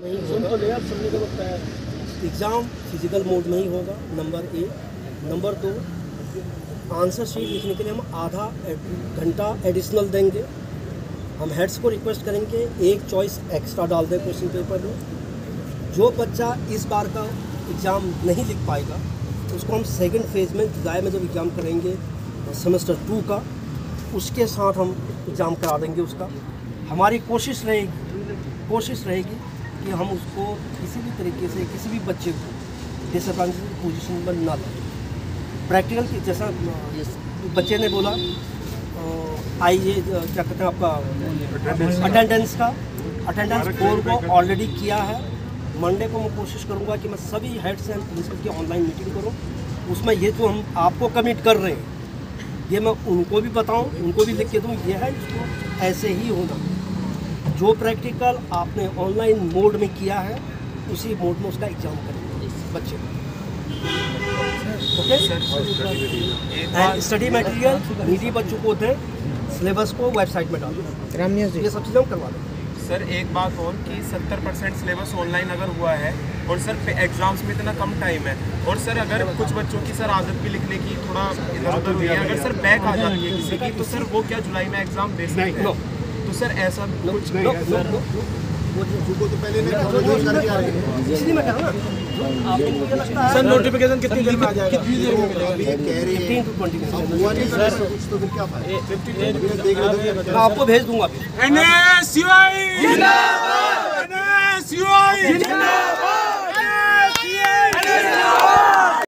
नहीं होगा। Exam physical mode में ही होगा, नंबर 1। नंबर 2, आंसर शीट लिखने के लिए हम आधा घंटा एडिशनल देंगे। हम हेड्स को रिक्वेस्ट करेंगे एक चॉइस एक्स्ट्रा डाल दें क्वेश्चन पेपर में। जो बच्चा इस बार का एग्ज़ाम नहीं लिख पाएगा उसको हम सेकंड फेज़ में जुलाई में जब एग्ज़ाम करेंगे सेमेस्टर 2 का, उसके साथ हम एग्ज़ाम करा देंगे उसका। हमारी कोशिश रहेगी कि हम उसको किसी भी तरीके से किसी भी बच्चे को डिसएडवांटेज पोजीशन पर ना लाएं। प्रैक्टिकल की जैसा बच्चे ने बोला आइए क्या कहते हैं आपका अटेंडेंस 4 को ऑलरेडी किया है। मंडे को मैं कोशिश करूंगा कि मैं सभी हेड्स एंड प्रिंसिपल की ऑनलाइन मीटिंग करूं। उसमें ये जो हम आपको कमिट कर रहे हैं ये मैं उनको भी बताऊं, उनको भी लिख के दूं, ये है इसको ऐसे ही होना। जो प्रैक्टिकल आपने ऑनलाइन मोड में किया है उसी मोड में उसका एग्ज़ाम करेंगे बच्चे। ओके, स्टडी मटेरियल नीडी बच्चों को दें, सिलेबस को वेबसाइट में डालें, ये सब चीज़ें हम करवा दें। सर एक बात और कि 70% सिलेबस ऑनलाइन अगर हुआ है और सर एग्जाम्स में इतना कम टाइम है, और सर अगर कुछ बच्चों की सर आदत भी लिखने की थोड़ा इधर उधर हुई है, अगर सर बैक आ जाती है किसी की, तो सर वो क्या जुलाई में एग्जाम दे सकते हैं? तो सर ऐसा कुछ नहीं है सर। वो तो पहले इसलिए मैं कह रहा ना सर नोटिफिकेशन कितनी देर में आ जाएगा? 15 to 20 मिनट हुआ नहीं सर, कुछ तो फिर क्या फायदा? मैं आपको भेज दूंगा। NSUI जिंदाबाद! NSUI जिंदाबाद!